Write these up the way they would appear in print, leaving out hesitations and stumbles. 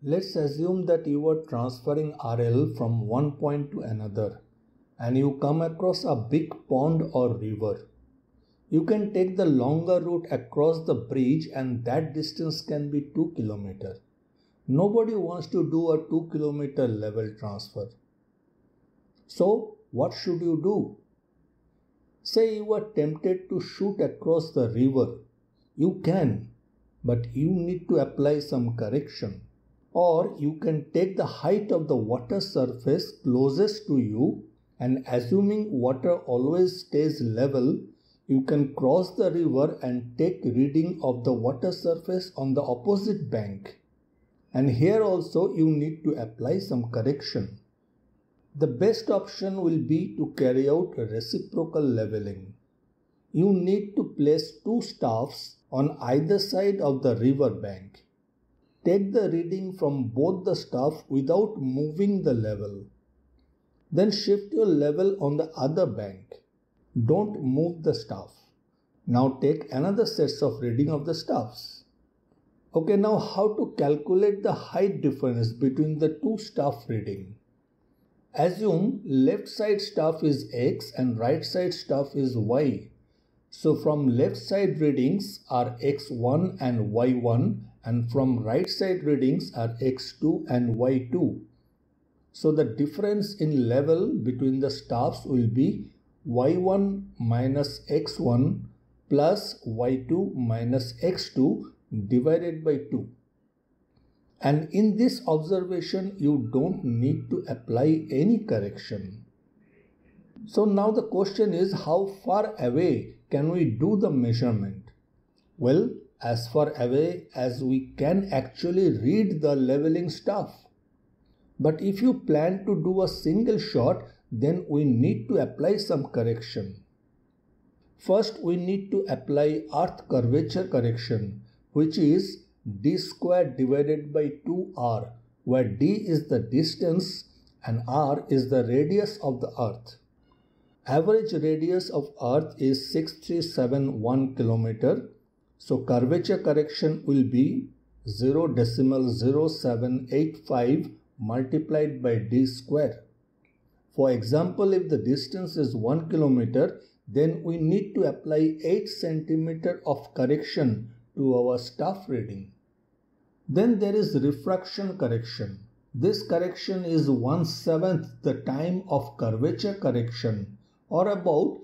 Let's assume that you are transferring RL from one point to another and you come across a big pond or river. You can take the longer route across the bridge and that distance can be 2 km. Nobody wants to do a 2 km level transfer. So what should you do? Say you are tempted to shoot across the river. You can, but you need to apply some correction. Or you can take the height of the water surface closest to you and assuming water always stays level, you can cross the river and take reading of the water surface on the opposite bank. And here also you need to apply some correction. The best option will be to carry out reciprocal leveling. You need to place two staffs on either side of the river bank. Take the reading from both the staff without moving the level. Then shift your level on the other bank. Don't move the staff. Now take another set of reading of the staffs. Okay, now how to calculate the height difference between the two staff reading? Assume left side staff is X and right side staff is Y. So from left side readings are X1 and Y1 and from right side readings are X2 and Y2. So the difference in level between the staffs will be Y1 minus X1 plus Y2 minus X2 divided by 2. And in this observation, you don't need to apply any correction. So now the question is, how far away can we do the measurement? Well, as far away as we can actually read the leveling staff. But if you plan to do a single shot, then we need to apply some correction. First, we need to apply earth curvature correction, which is d squared divided by 2r, where d is the distance and r is the radius of the earth. Average radius of earth is 6371 km. So curvature correction will be 0.0785 multiplied by d square. For example, if the distance is 1 km, then we need to apply 8 cm of correction to our staff reading. Then there is refraction correction. This correction is 1/7 the time of curvature correction, or about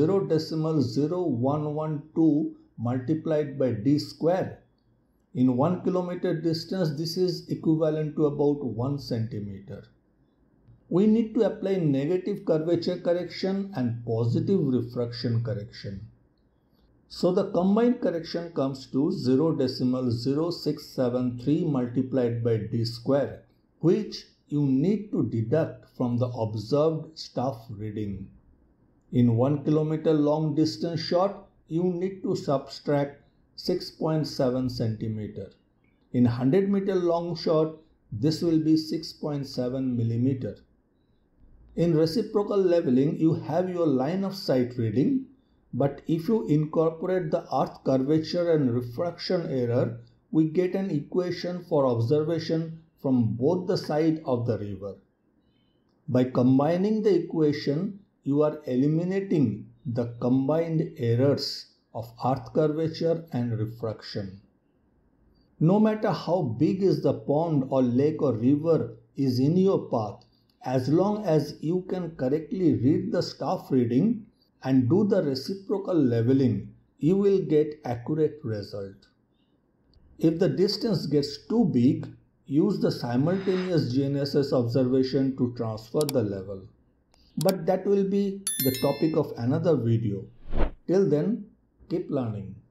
0.0112 multiplied by d square. In 1 km distance, this is equivalent to about 1 cm. We need to apply negative curvature correction and positive refraction correction. So the combined correction comes to 0.0673 multiplied by d square, which you need to deduct from the observed staff reading. In 1 km long distance shot, you need to subtract 6.7 cm. In 100 meter long shot, this will be 6.7 mm. In reciprocal leveling, you have your line of sight reading, but if you incorporate the earth curvature and refraction error, we get an equation for observation from both the sides of the river. By combining the equation, you are eliminating the combined errors of earth curvature and refraction. No matter how big is the pond or lake or river is in your path, as long as you can correctly read the staff reading and do the reciprocal leveling, you will get accurate result. If the distance gets too big, use the simultaneous GNSS observation to transfer the level. But that will be the topic of another video. Till then, keep learning.